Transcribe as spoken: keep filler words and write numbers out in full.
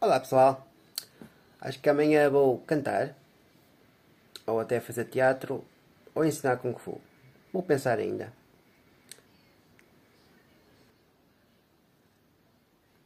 Olá pessoal, acho que amanhã vou cantar, ou até fazer teatro, ou ensinar Kung Fu. Vou pensar ainda.